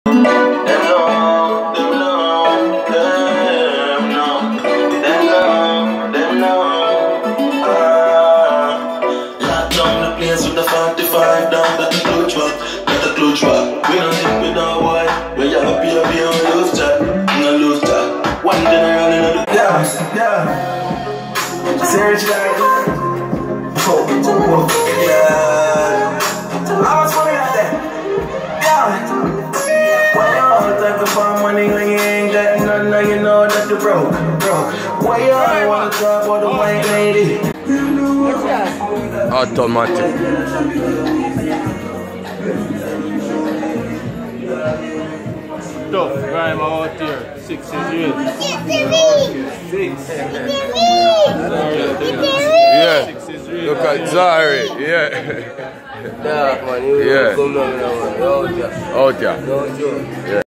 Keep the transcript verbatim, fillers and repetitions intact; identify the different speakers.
Speaker 1: Serious guy. Oh, yeah. I was funny like that. Yeah. Why you all talk about money when you ain't got none? Now you know that you're broke, broke. Why you all wanna talk about the white lady?
Speaker 2: Attomatic.
Speaker 3: Tough grime out here. Six is real. Six.
Speaker 2: Yeah.
Speaker 3: Six is real.
Speaker 2: Look at Zari. Yeah.
Speaker 4: Yeah, man. You
Speaker 2: Yeah.
Speaker 4: come down now, man. Out here.
Speaker 2: Out here.
Speaker 4: Don't you?
Speaker 2: Yeah.